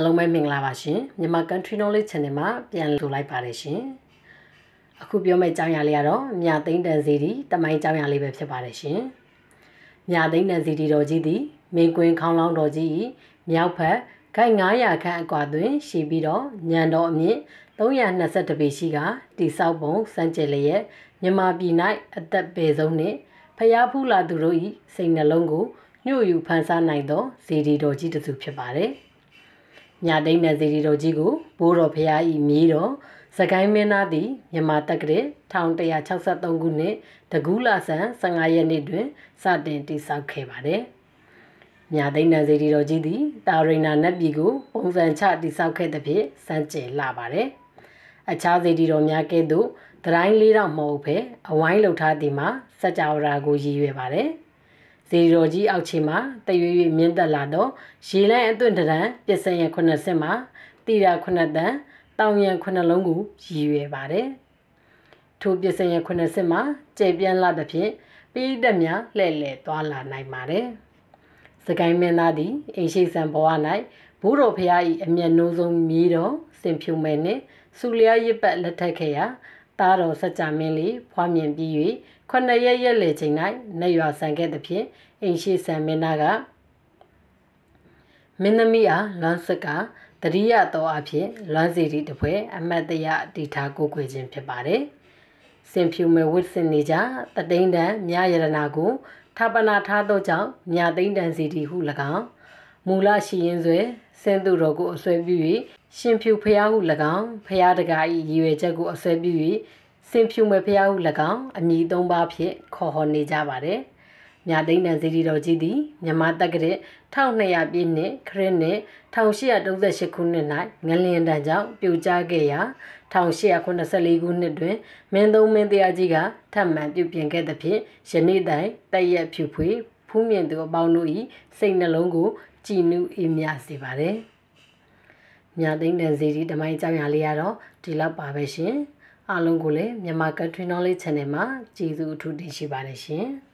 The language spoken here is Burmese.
လုံးပဲမင်္ဂလာပါရှင်မြန်မာ Country Knowledge Channel မှာပြန်လည်လိုက်ပါတယ်ရှင်အခုပြောမယ့်အကြောင်းအရာလေးကတော့မြသိန်းတန်စီတီတမိုင်းအကြောင်းအရာလေးပဲဖြစ်ပါတယ်ရှင်မြသိန်းတန်စီတီတော်ကြီးသည်မင်းကွင်းခေါင်းလောင်းတော်ကြီးမြောက်ဖက်ခိုင်900ခန့်အကွာတွင်ရှိပြီးတော့ညံတော်အမြင့်322ပေရှိကတိဆောက်ပုံစံကျဲလျက်မြန်မာပြည်၌အသက်ပေဆုံးနှင့်ဖျားဖူးလာသူတို့၏စိတ်နှလုံးကိုညှို့ယူဖန်ဆားနိုင်သောစီတီတော်ကြီးတစ်စုဖြစ်ပါတယ်မြသိန်းတန်စီတီတော်ကြီးကိုဘိုးတော်ဖျား၏မြေးတော်စကိုင်းမင်းသားသည်မြန်မာတက္ကရာ1163ခုနှစ်တကူးလဆန်း15ရက်နေ့တွင်စတင်တည်ဆောက်ခဲ့ပါတယ်မြသိန်းတန်စီတီတော်ကြီးသည်တာရိနာနတ်ပြည်ကိုပုံစံချတည်ဆောက်ခဲ့သဖြင့်စံကျဲလာပါတယ်အခြားစီတီတော်များကဲ့သို့တတိုင်းလေးတော့မဟုတ်ဘဲအဝိုင်းလှုပ်ထားသည်မှာစကြဝဠာကိုရည်ရွယ်ပါတယ်စီတီတော်ကြီးအောက်ခြေမှာတရွေ့ရွေ့မြင့်တက်လာသောရေလန်းအသွင်တရံပစ္စယံ9ဆင့်မှာတိရ9တန်တောင်ရန်9လုံးကိုရည်ရွယ်ပါတယ်ထိုပစ္စယံ9ဆင့်မှာကျေပြန့်လာသဖြင့်ပိဋကများလှည့်လည်သွားလာနိုင်ပါတယ်စကိုင်းမင်းသားသည်အိရှိဆန်ဘဝ၌ဘိုးတော်ဖျား၏အမျက်နှိုးဆုံးမြေးတော်စင်ဖြူမဲနှင့်စူလျားရစ်ပတ်လက်ထက်ခဲ့ရာသားတော်စัจ जा မင်းလေးဖွားမြင်ပြီး၍9ရက်လေချိန်၌နေရွာဆန်ခဲ့သဖြင့်အိရှိဆန်မင်းသားကမင်းသမီးအားလွမ်းစကတတိယတော်အဖြစ်လွမ်းစီတီတပွဲအမတ်တရတီထားကိုခွေခြင်းဖြစ်ပါတယ်စင်ဖြူမဲဝစ်စင်နေကြတသိန်းတန်မြရတနာကိုထပ်ပနာထားသောကြောင့်မြသိန်းတန်စီတီဟု၎င်းမူလရှိရင်ဆွဲစင်သူတော်ကိုအစွဲပြု၍ရှင်ဖြူဖျားဟု၎င်းဖျားတကာ၏ရည်ရွယ်ချက်ကိုအစွဲပြု၍စင်ဖြူမဲဖျားဟု၎င်းအမည်3ပါးဖြင့်ခေါ်ဟောနေကြပါတယ်မြသိန်းတန်စီတီတော်ကြီးသည်မြန်မာတက္ကရာ1200ပြည့်နှစ်ခရစ်နှစ်1838ခုနှစ်၌ငလျင်တန်ကြောင့်ပြိုကျခဲ့ရာ1884ခုနှစ်တွင်မင်းသုံးမင်းတရားကြီးကထပ်မံပြုပြင်ခဲ့သဖြင့်ယနေ့တိုင်တက်ရက်ဖြူဖွေးဖူးမြင်သူအပေါင်းတို့၏စိတ်နှလုံးကိုကြည်နူးအေးမြစေပါတယ်မြသိန်းတန်စီတီတမိုင်းအကြောင်းအရာလေးကတော့ဒီလောက်ပါပဲရှင်အားလုံးကိုလည်းမြန်မာ Country Knowledge Channel မှာကျေးဇူးအထူးတင်ရှိပါတယ်ရှင်